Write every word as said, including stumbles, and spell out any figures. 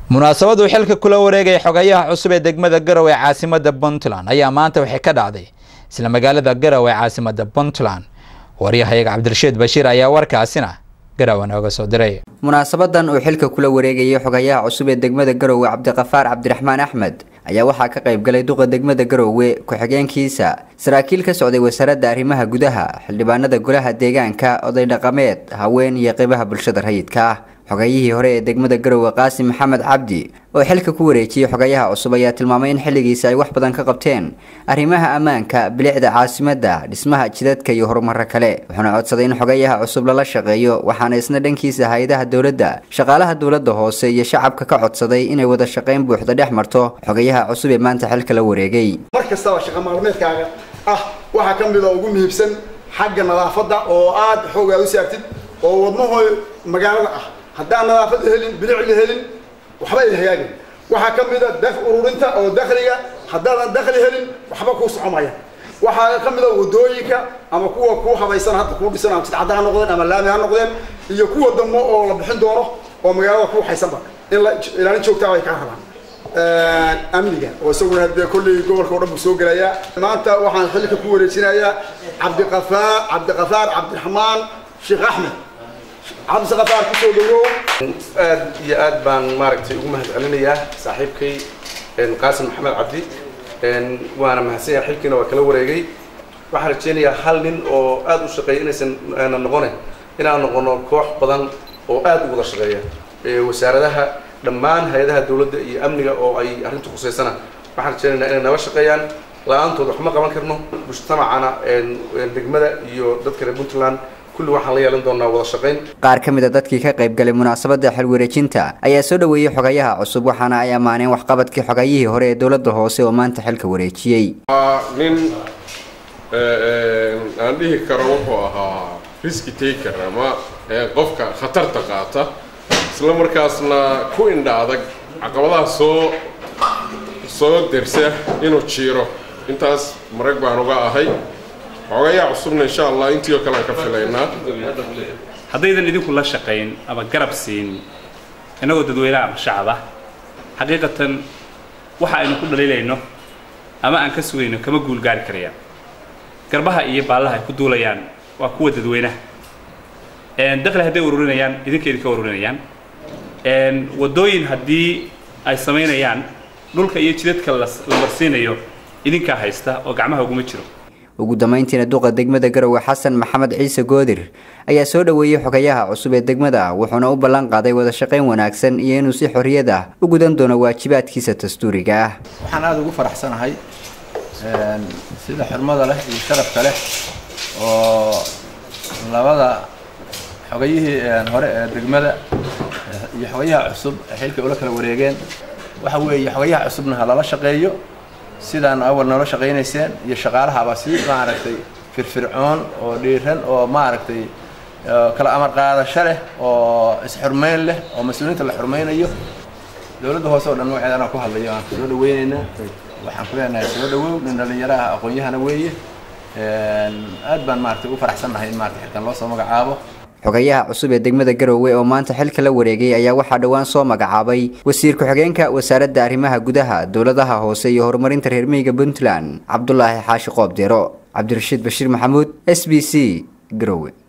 munaasabadu xilka kula wareegay xogayaha cusub ee degmada Garowe ee caasimada Puntland ayaa maanta waxay ka dhacday isla magaalada Garowe ee caasimada Puntland. Wariyahayaga Cabdirashiid Bashiir ayaa warkaasina Garowe nooga soo diray. munaasabadan oo xilka kula wareegay xogayaha cusub ee degmada Garowe Cabdiqafaar Cabdiraxmaan Axmed ayaa waxaa ka qayb galay duqa degmada Garowe ku xigeenkiisa saraakiil ka socday wasaaradda arrimaha gudaha xildhibaanada golaha deegaanka oday dhaqameed haween iyo qaybaha bulshada rayidka xogayihii hore ee degmada Garowe Qaasim Maxamed Cabdi oo xilka ku wareejiyay xogayaha cusub ayaa tilmaamay in xilligiisa ay wax badan ka qabteen arrimaha ammaanka bilicda caasimada dhismaha jidadka iyo horumarka kale wuxuuna codsaday in xogayaha cusub lala shaqeeyo waxaana isna dhankiisa hay'adaha dawladda shaqaalaha dawladda hoose iyo shacabka ka codsaday inay wada shaqeyn buuxda dhex marto xogayaha cusub ee maanta xilka la wareegay markasta shaqo maalmeedkaaga ah waxa ka mid ah ugu muhiimsan xagga nadaafadda oo aad xoog u saartid oo wadnaha magaalada ah haddaan nadaafad helin bilic helin waxba ay hagaagin waxa ka mid ah daf ururinta oo dakhliga haddaan dakhli helin waxba ku soconaya waxa ka mid ah wadooyinka ama kuwa ku habaysan hadda ku dhisan ama cadaan noqdeen ama laami ha noqdeen iyo kuwa damo oo la bixin doono oo magaalada ku haysanba in la ilaalin joogta ay ka rabaan ee amniga oo isaguna hadda kulli gobolka oo dhan soo galaya maanta waxaan xilka ku wareejinayaa Cabdiqafaar Cabdiqafaar Cabdiraxmaan Sheekh Axmed عبد الغفار كسو دورو aad iyo aad baan maaragtay ugu mahadcelinayaa saaxiibkay in Qaasim Maxamed Cabdi in waana mahadsan xilkiina waa kala wareegay waxaan rajeynayaa hal nin oo aad u shaqeeyo inaysan noqonin inaan noqono koox badan oo aad u wada shaqeeya ee wasaaradaha dhammaan hay'adaha dawladda iyo amniga oo ay arrintu quseysana waxaan rajeynayaa inay nala shaqeeyaan la'aantood wax ma qaban karno mujtamacana degmada iyo dadka reer Puntland كل واحد لا يلون دونا ولا شقين. qaar ka mid ah dadkii ka qayb galay munaasabada xil wareejinta ayaa soo dhaweeyay xogayaha cusub waxaana ay amaaneen wax qabadkii xogayihii hore ee dawladda hoose oo maanta xilka wareejiyay. nin ee aan dhihi karo wuxuu ahaa risk taker ama qofka khatarta qaata isla markaasna ku indha adag caqabadaha soo soo dirsa inuu jiiro intaas marag baan uga ahay xogayaha cusubna insha Allah intii kale ka filaynaa haddaydan idinku la shaqeyn ama garab siin inagoo dadweynaha shacab ah xaqiiqatan waxa aynu ku dhaliilayno ama aan ka sugayno kama guul gaari karayaan garbaha iyo baalaha ay ku duulayaan waa kuwa dadweynaha een dakhli haday ururinayaan idinkeedii ka ururinayaan een wadooyin haddii ay sameynayaan dhulka iyo jidadka la marsiinayo idinka haysta oo gacmaha ugu ma jiro ugu dambeyntiina duqa degmada Garowe Xasan Maxamed Ciise Goodir ayaa soo dhaweeyay xogayaha cusub ee degmada wuxuuna u ballan qaaday wada shaqeyn wanaagsan iyo inuu si xorriyad ah u gudan doono waajibaadkiisa dastuuriga ah waxaan aad ugu faraxsanahay een sida xurmada leh iyo sharafka leh oo labada xogayihii hore ee degmada iyo xogayaha cusub xilka ula kala wareegeen waxa weeye xogayaha cusubna hala shaqeeyo sidaan awal nolol shaqeynaysan iyo shaqaalaha ba si maaragtay firfircoon oo dhiiran oo maaragtay kala amar qaadasho leh oo is xurmeyn leh oo mas'uuliyiinta la xurmeynayo dawladda hoose oo dhan waxaan ku hadlayo aan soo dhaweynayna waxaan ku leenahay soo dhawow nin dhalinyaro ah aqoon-yahana weeye een aad baan maaragtay u faraxsanahay in maaragtay xilkan loo soo magacaabo xogayaha cusub ee degmada Garowe oo maanta xilka la wareegay ayaa waxa dhawaan soo magacaabay wasiir ku xigeenka wasaaradda arrimaha gudaha dawladaha hoose iyo horumarinta reer miyiga Puntland Cabdullaahi Xaashi Qoobdeero Cabdirashiid Bashiir Maxamuud S B C Garowe.